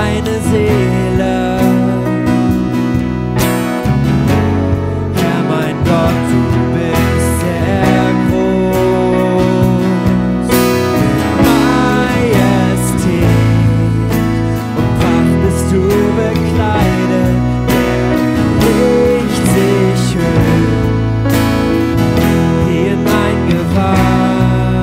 meine Seele. Herr, mein Gott, du bist sehr groß. Majestät und Pracht bist du bekleidet, der Licht sich hüllt wie in mein Gewand.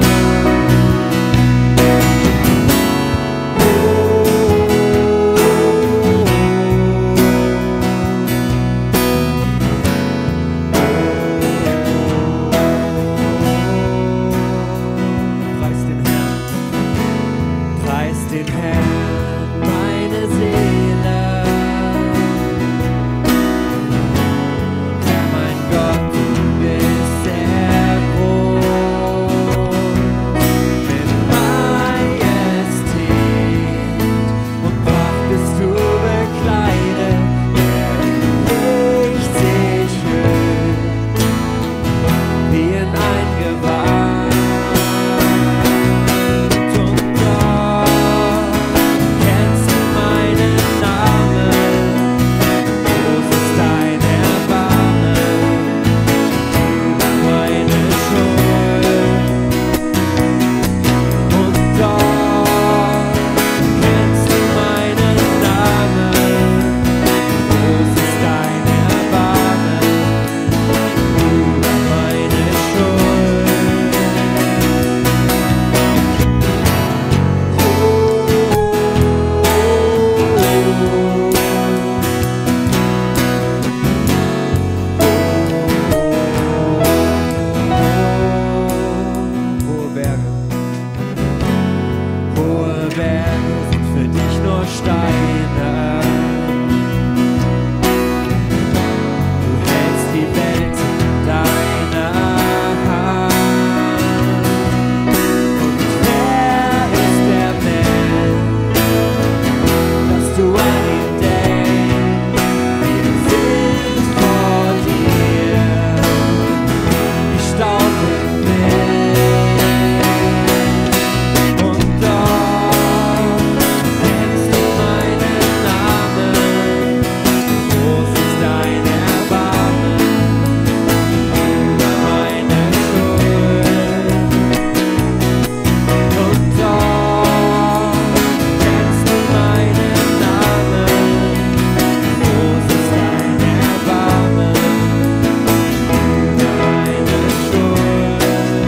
Preis den Herrn, meine Seele. Herr, mein Gott, du bist sehr groß. Mit Majestät und Pracht bist du bekleidet, der Licht sich hüllt wie in ein Gewand. Und doch kennst du meinen Namen, groß ist dein Erbarmen über meine Schuld. Und doch kennst du meinen Namen, groß ist dein Erbarmen über meine Schuld. Hohe Berge sind für dich nur Steine. Du hältst die Welt in deiner Hand. Und wer ist der Mensch, dass du an ihn denkst? Wir sind vor dir wie Staub im Wind. Und doch kennst du meinen Namen, groß ist dein Erbarmen über meine Schuld. Und doch kennst du meinen Namen, groß ist dein Erbarmen über meine Schuld.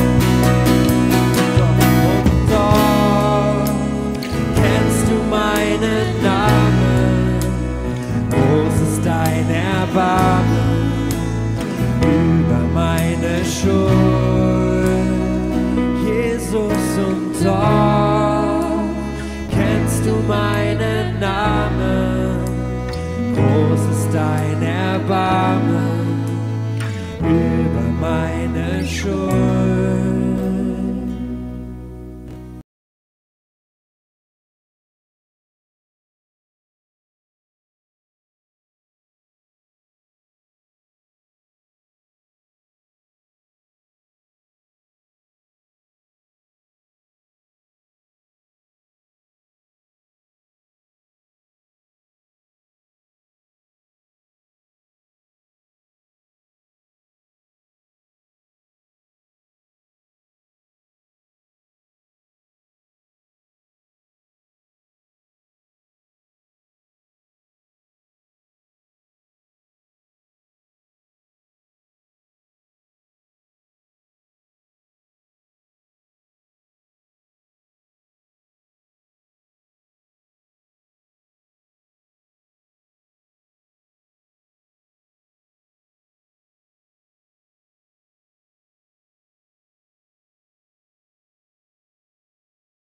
Und doch kennst du meinen Namen, groß ist dein Erbarmen über meine Schuld. Jesus, und doch kennst du meinen Namen, groß ist dein Erbarmen über meine Schuld.